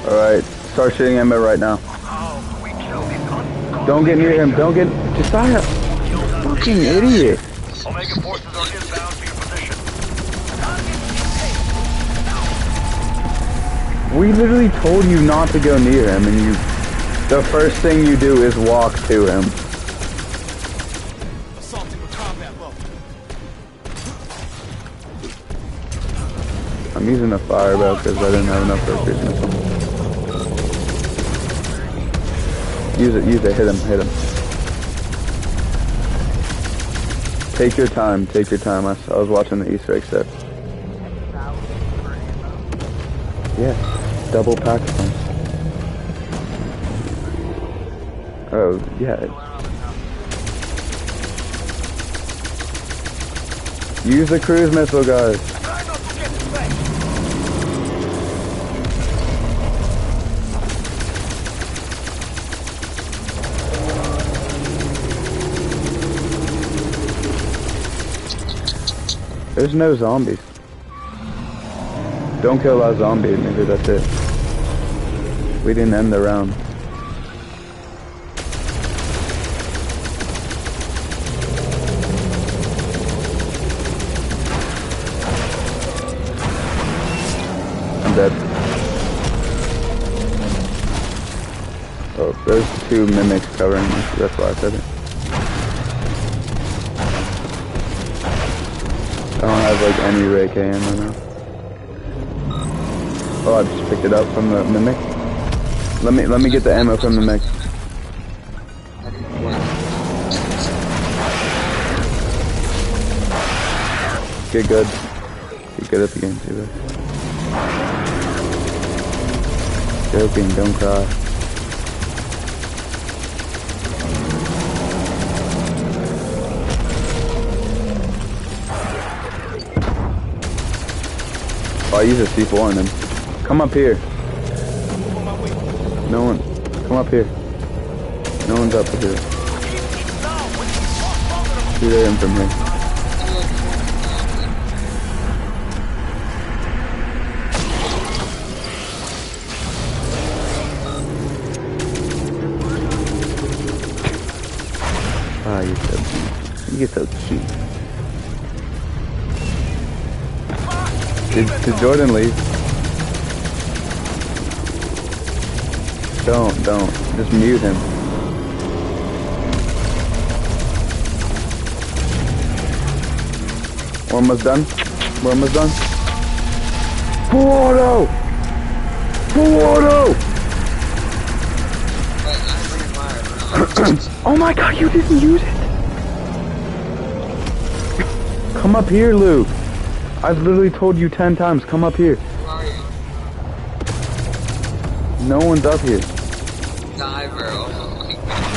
Alright, start shooting him right now. Don't get near him, don't get... Josiah! Fucking idiot! Omega forces are inbound to your position. We literally told you not to go near him, and you... The first thing you do is walk to him. Assaulting with combat low. I'm using a fireball because I didn't have enough for a cruise missile. Use it, hit him. Take your time. I was watching the Easter egg set. Yeah, double pack them. Oh, yeah. Use the cruise missile, guys. There's no zombies. Don't kill that zombie, maybe that's it. We didn't end the round. I'm dead. Oh, there's two mimics covering me, that's why I said it. I don't have like any Ray K ammo now. Oh, I just picked it up from the mimic. Let me get the ammo from the mimic. Get good. Get good at the game too, though. Joking, don't cry. Oh, I use a C4 on him. Come up here. No one. Come up here. No one's up here. Shoot at him from here. Ah, you're so cheap. You get so cheap. Did Jordan leave? Don't. Just mute him. We're almost done. Full auto! Oh my god, you didn't use it! Come up here, Luke. I've literally told you 10 times, come up here. Where are you? No one's up here. Diver, oh my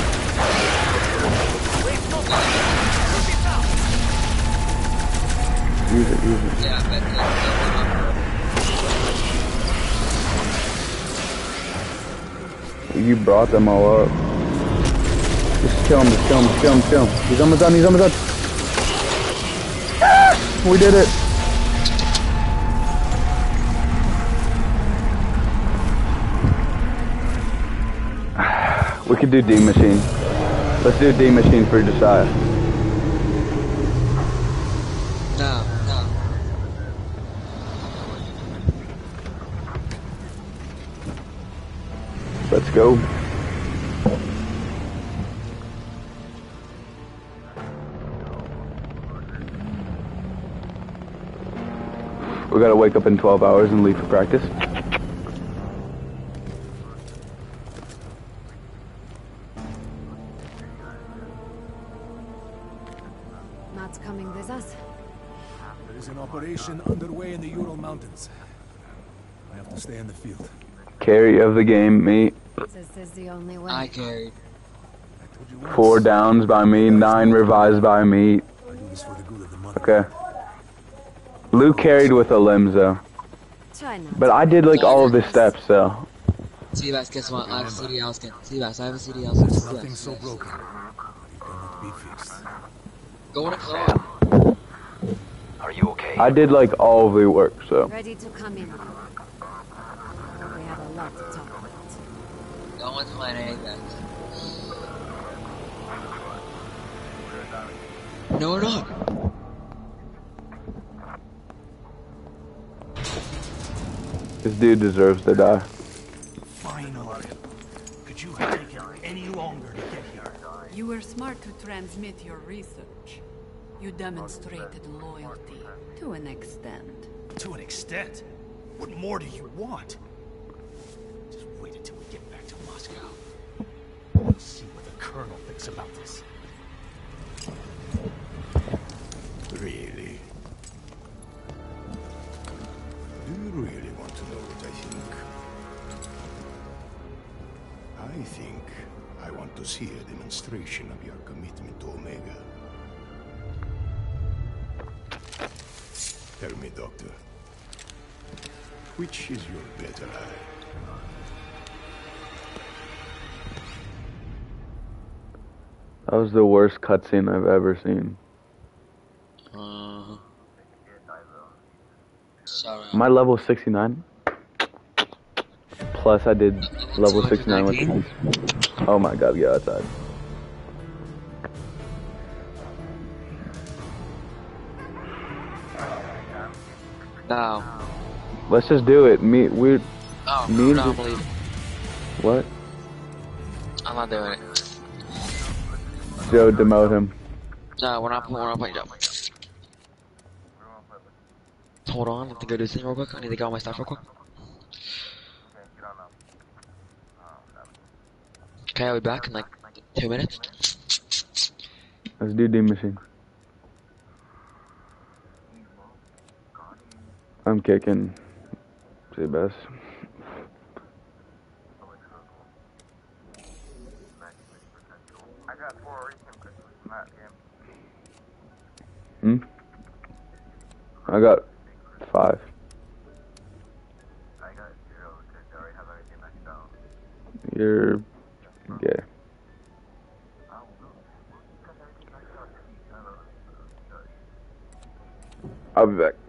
god. Use it. Yeah, I bet that's You brought them all up. Just kill him. He's almost done. Ah! We did it. We could do D machine. Let's do D machine for Josiah. No. Let's go. We gotta wake up in 12 hours and leave for practice. Not coming with us. There is an operation underway in the Ural Mountains. I have to stay in the field. Carry of the game, me. This is the only way. I carried. I told you once. 4 downs by me, 9 revised by me. I do this for the good of the mother. Okay. Luke carried with a limbs though. Try not. But I did like all of the steps, so. Seabass, guess what? I have a CDL skin. Seabass, I have a CDL skin. Nothing so broken. It cannot be fixed. Go in a car. Are you okay? I did like all of the work, so. Ready to come in. We have a lot to talk about. Going with plan A, guys. No, we're not. This dude deserves to die. Finally. Could you have taken any longer to get here? You were smart to transmit your research. You demonstrated loyalty to an extent. To an extent. What more do you want? Just wait until we get back to Moscow. We'll see what the Colonel thinks about this. Really? Do you really want to know what I think? I think I want to see a demonstration of your commitment to Omega. Tell me, Doctor. Which is your better eye? That was the worst cutscene I've ever seen. Sorry. My level 69. Plus I did level 69 with these. Oh my god, yeah, outside. No. Let's just do it. Oh, Me no, and I'm leaving. What? I'm not doing it. Joe, demote him. No, we're not playing Joe. Hold on, I have to go do this thing real quick. I need to get all my stuff real quick. Okay, I'll be back in like 2 minutes. Let's do D Machine. I'm kicking Seabass. I got 5. You're gay. I'll be back.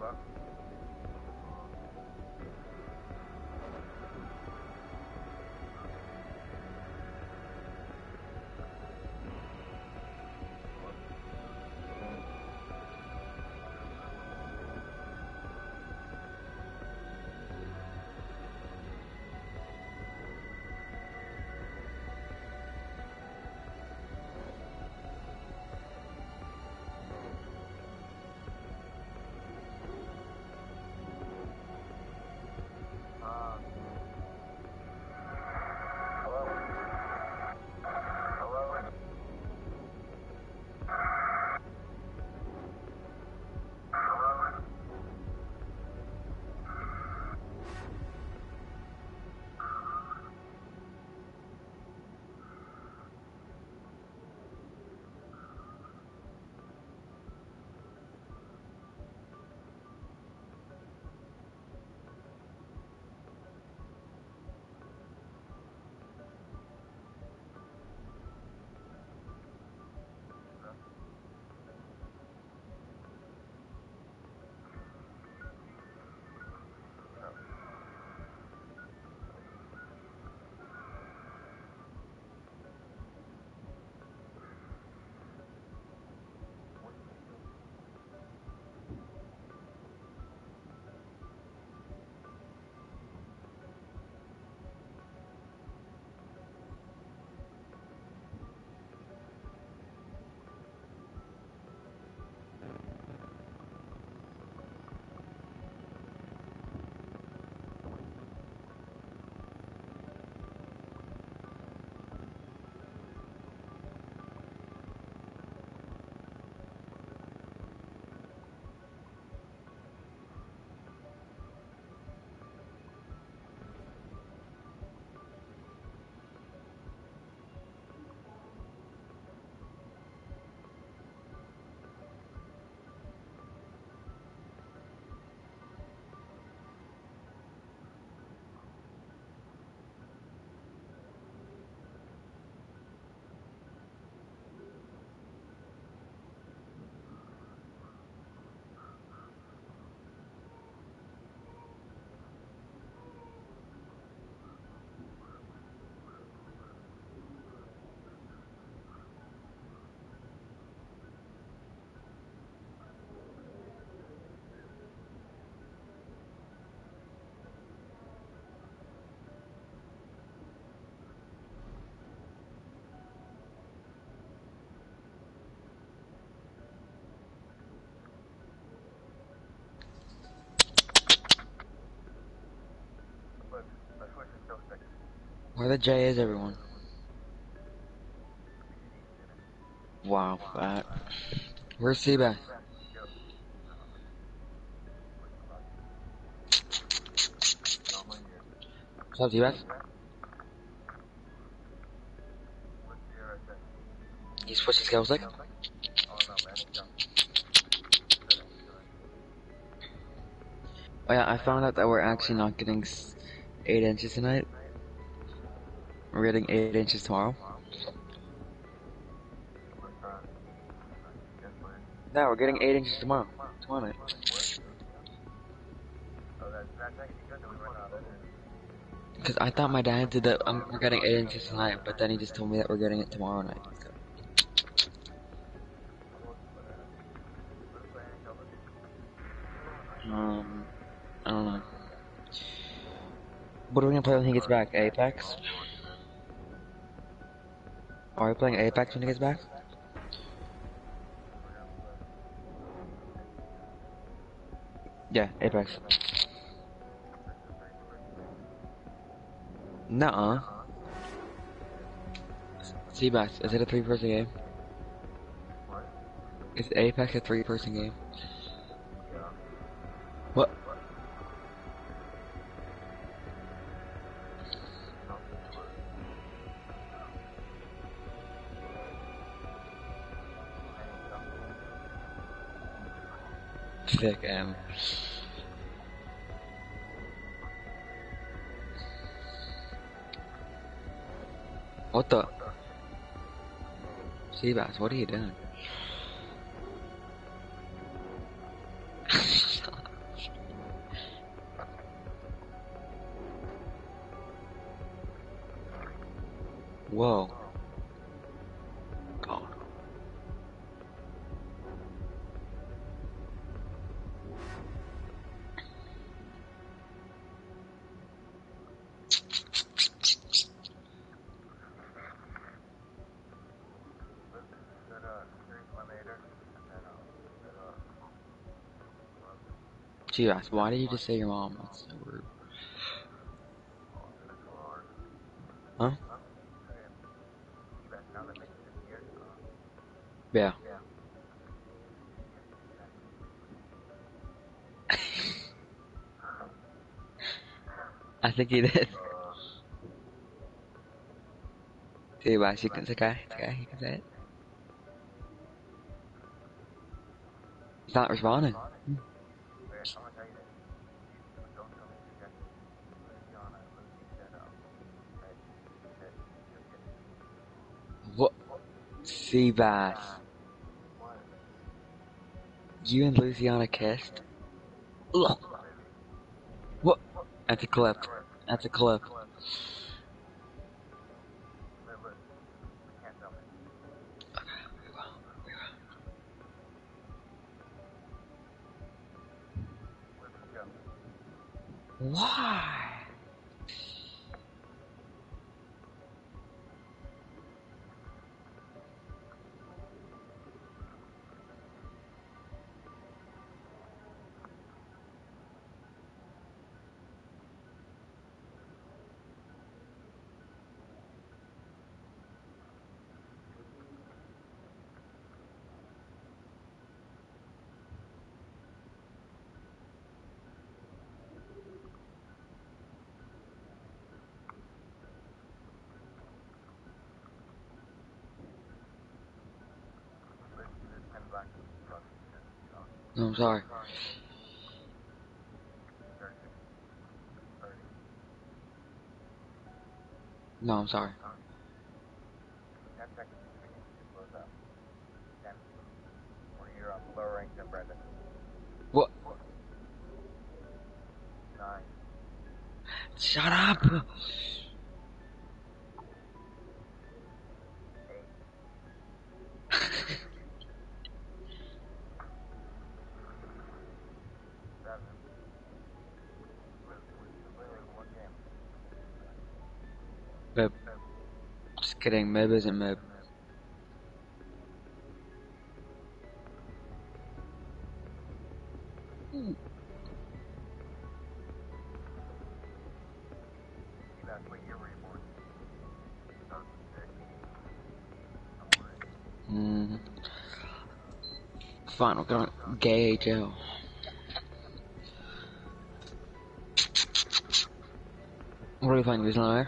Where the J is, everyone? Wow, that. Where's Seabass? What's up, Seabass? You switched the scale stick? Oh yeah, I found out that we're actually not getting 8 inches tonight. We're getting 8 inches tomorrow. No, we're getting 8 inches tomorrow. Tomorrow night. Because I thought my dad did that, we're getting 8 inches tonight, but then he just told me that we're getting it tomorrow night. I don't know. What are we gonna play when he gets back? Apex? Are we playing Apex when he gets back? Yeah, Apex. Nuh-uh. Seabass, is it a 3-person game? Is Apex a 3-person game? What? Sick, What the? Seabass, what are you doing? Whoa. God. G-Rass, why did you just say your mom? That's so rude. Huh? Yeah. I think he did. G-Rass, you can, it's okay, you can say it. He's not responding. What? Seabass. You and Luciana kissed? Ugh. What? That's a clip. That's a clip. Why? No, I'm sorry. No, I'm sorry. What? Shut up! Mib. Just kidding, Mib isn't Mib. Hmm. Fine, we're going gay Joe. What do you find reason there?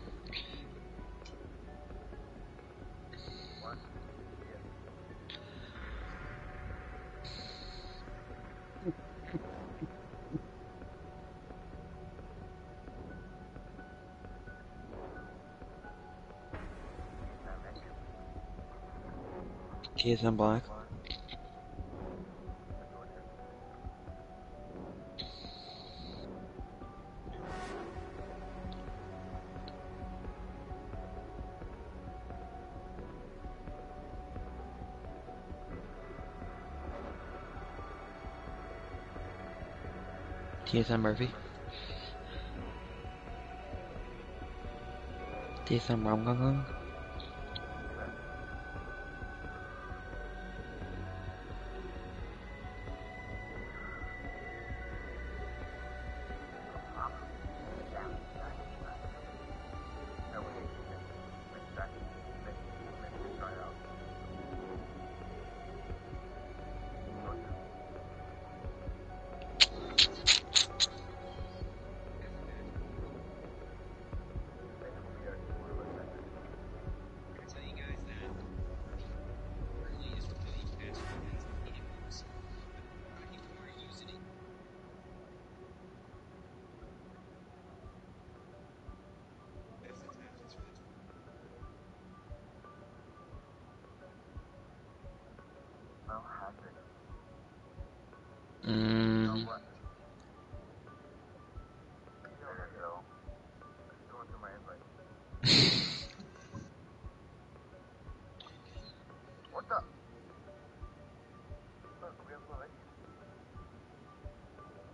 TSM Black. TSM Murphy. TSM Ramgang.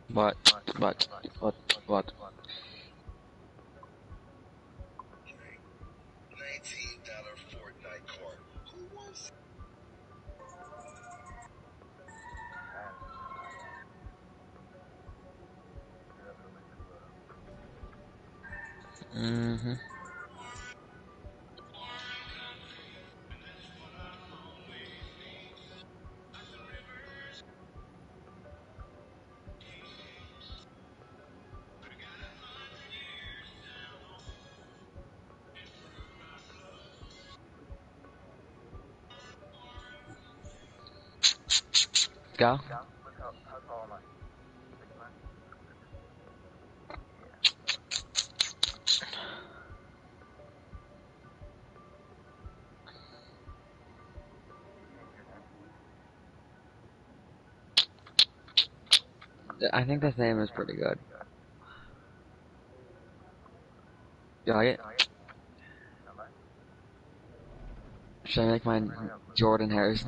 What? What? What? What? $19 Fortnite card. Who wants? Mm-hmm. Go. I think this name is pretty good. You like it? Should I make mine Jordan Harrison?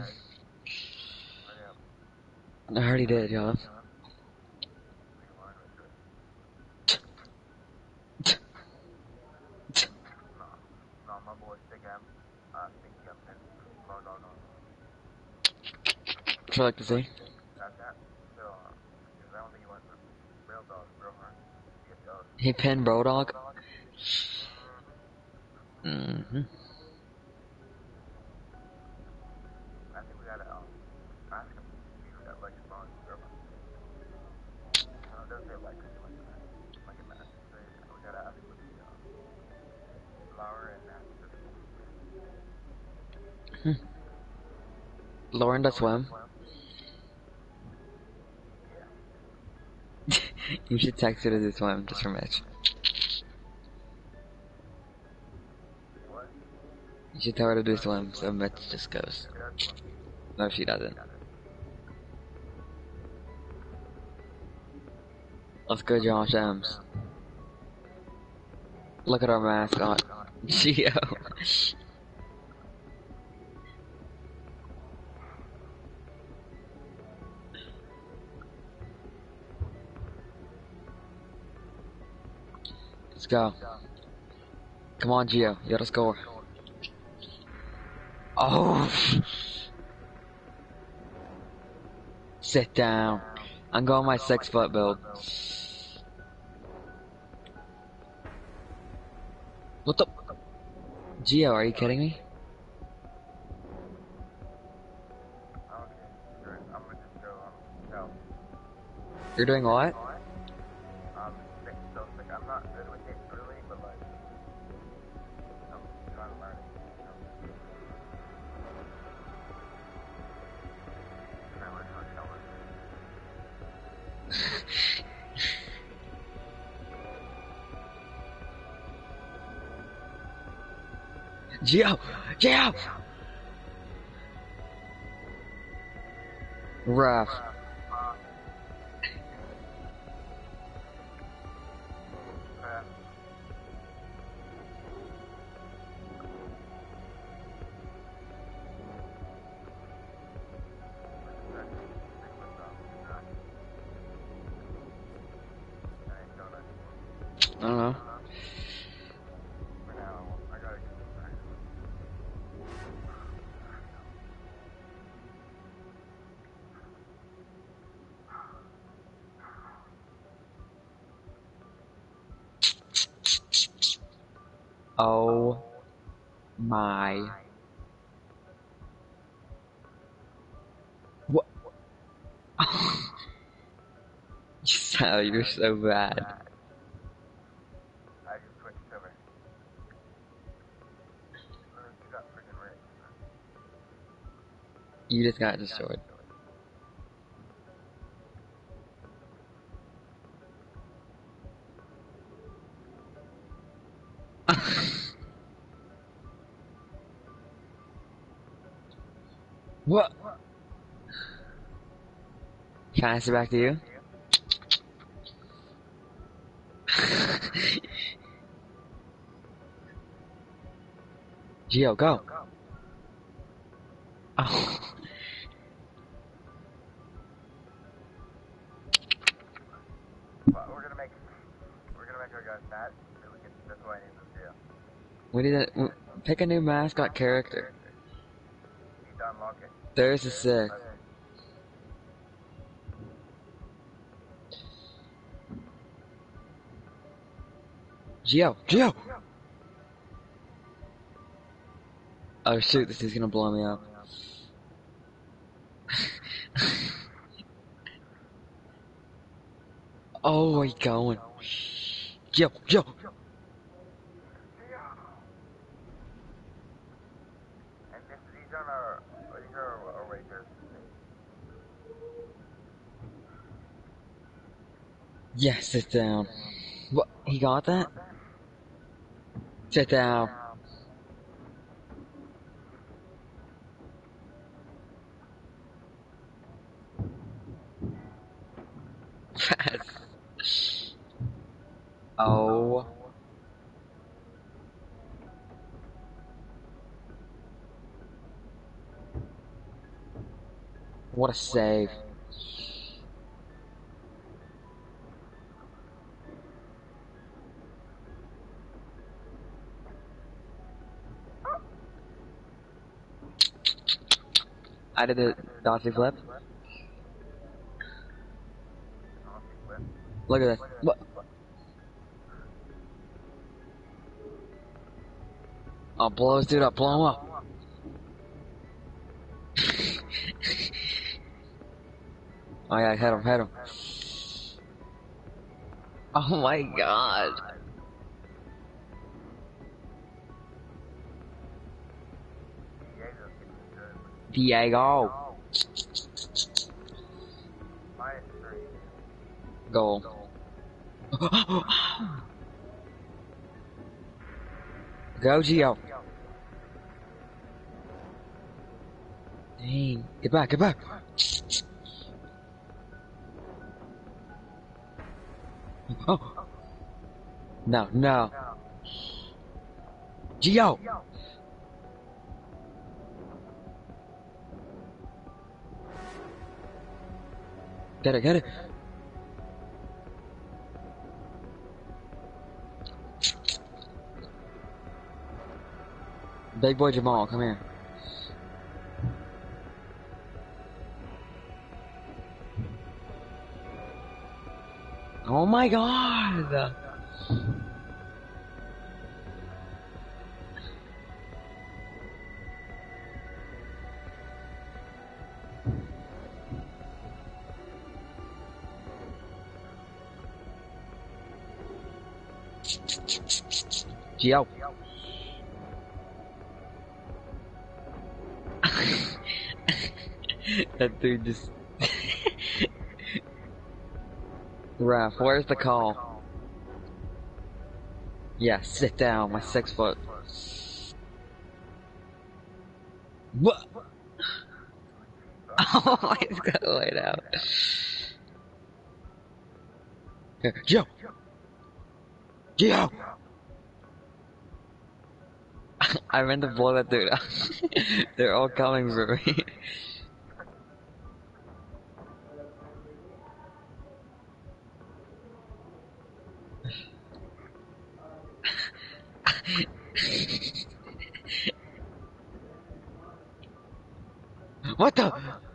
I already did, y'all. What you like to see? He pinned Brodog? Mm-hmm. Lauren to swim? You should text her to do swim just for Mitch. You should tell her to do swim so Mitch just goes. No, she doesn't. Let's go, Josh M's. Look at our mascot, Geo. Let's go. Come on, Geo. You gotta score. Oh! Sit down. I'm going my 6-foot build. What the? Geo, are you kidding me? You're doing what? Geo! Geo! Rough. I don't know. Oh my. What? So you're so bad. You just got destroyed. What? Can I ask it back to you? Geo, go. Oh. We need to pick a new mascot character. There's the 6. Geo! Geo! Oh shoot, this is gonna blow me up. Oh, where you going? Geo! Geo! Yes, sit down. What? He got that? Sit down. Oh. What a save. I did the Dodgy flip. Look at this. What? Oh, blow this dude up. Blow him up. Oh yeah, hit him, hit him. Oh my god. Diego. Goal. Go, Geo. Dang. Get back, get back. Oh. No, no. Geo. Get it, get it. Big boy Jamal, come here. Oh my god! Geo. That dude just... Ref, where's the call? Yeah, sit down, my 6 foot. What? Oh, he's got to lay down. Here, Geo! Geo! I meant to blow that dude up. They're all coming for me. What the?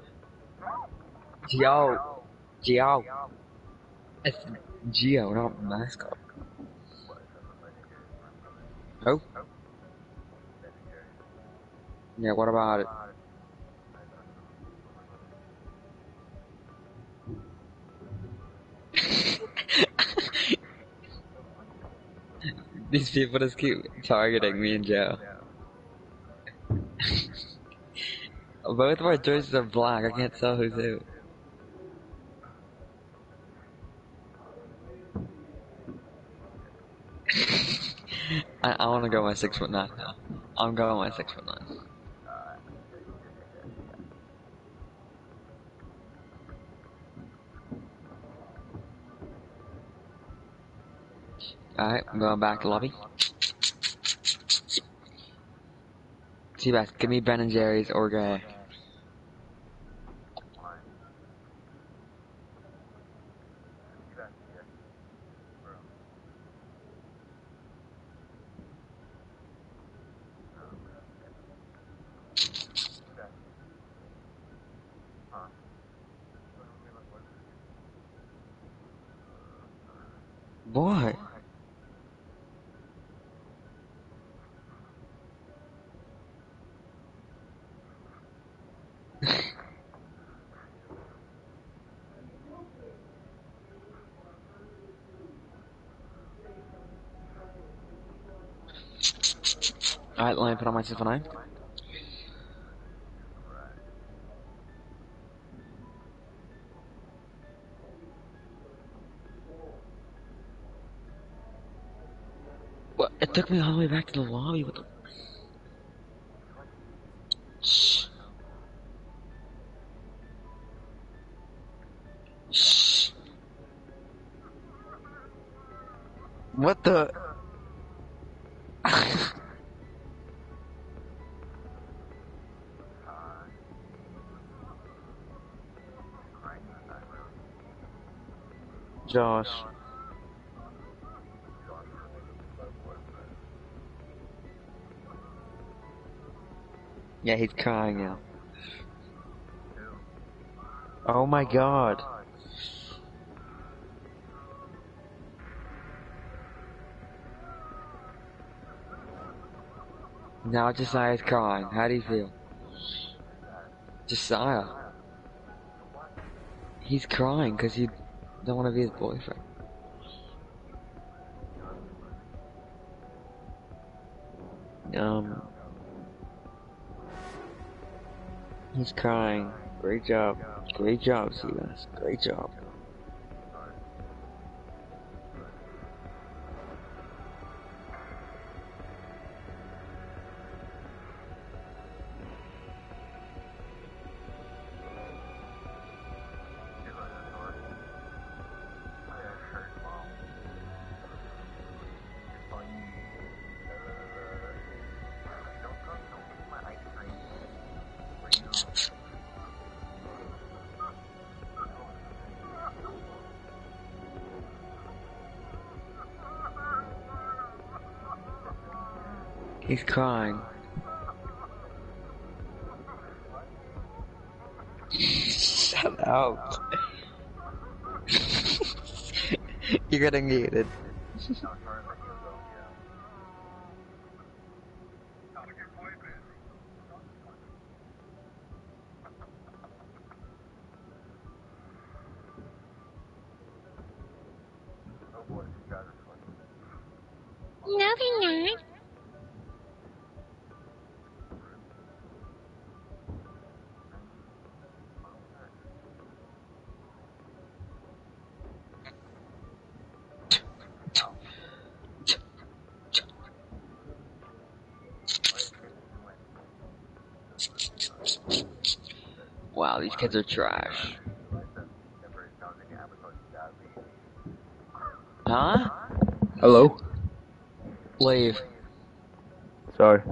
Geo. Geo. It's Geo, not mascot. Oh? Yeah, what about it? These people just keep targeting me and Joe. Both of our jerseys are black, I can't tell who's who. I wanna go my 6'9" now. I'm going my 6'9". Alright, I'm going back to lobby. Seabass, give me Ben and Jerry's or Gray. Boy. Alright, let me put on my Super 9. What? It took me all the way back to the lobby. What the? Shh. Shh. What the? Josh. Yeah, he's crying now. Oh my god. Now Josiah's crying. How do you feel? Josiah. He's crying because he don't want to be his boyfriend. He's crying. Great job. Great job, Stevens. Great job. He's crying. Shut up. You're getting muted. No, they're not. Wow, these kids are trash. Huh? Hello? Leave. Sorry.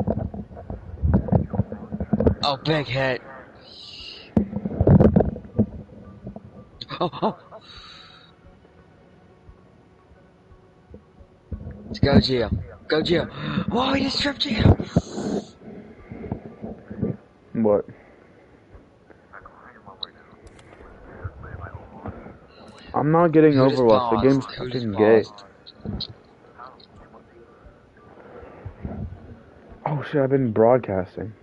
Oh, big hit. Oh. Let's go, Gio. Go, Gio. Whoa, he just tripped Gio. What? I'm not getting Who just Overwatch. The paused? game's Who just fucking gay. paused? Oh shit, I've been broadcasting.